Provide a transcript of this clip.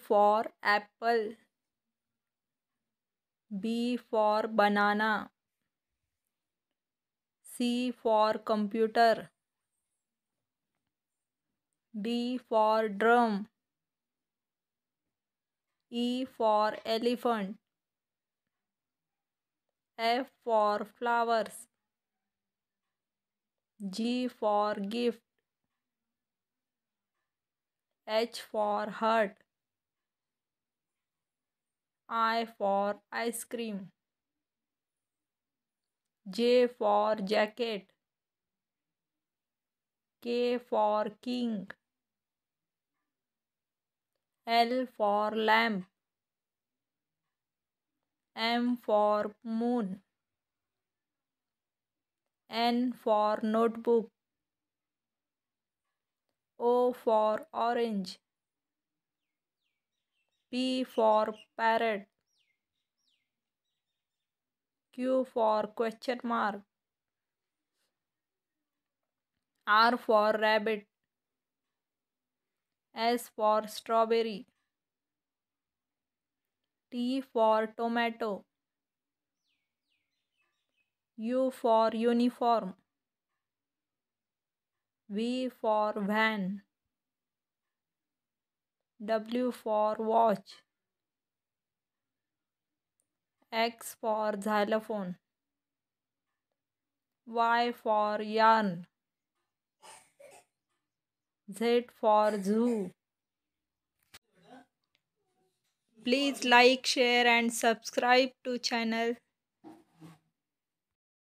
for apple. B for banana. C for computer. D for drum. E for elephant. F for flowers. G for gift. H for heart. I for ice cream. J for jacket. K for king. L for lamp. M for moon. N for notebook. O for orange. P for parrot. Q for question mark. R for rabbit. S for strawberry. T for tomato. U for uniform. V for van. W for watch. X for xylophone. Y for yarn. Z for zoo. Please like, share and subscribe to channel.